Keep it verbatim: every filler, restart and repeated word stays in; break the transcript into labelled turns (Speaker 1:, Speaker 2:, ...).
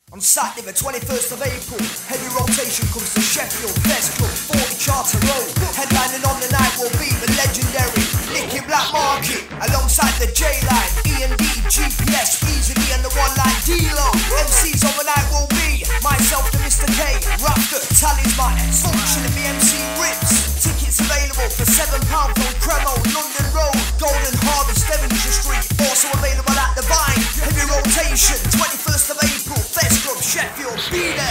Speaker 1: On Saturday the twenty-first of April, heavy rotation comes to Sheffield, Heds Club, forty Charter Road. Headlining on the night will be the legendary Nicky Black Market, alongside the J-Line, E and D, G P S, Easily and the one like D.Lo. M Cs on the night will be myself, the Mister K, Raptor, Talisman, Function and the M C Rips. Tickets available for seven pounds on Cremo, London Road, Golden Harvest, Devonshire Street. Also available at the Vine. Heavy rotation, twenty-first of April, Heds Club, Sheffield, be there.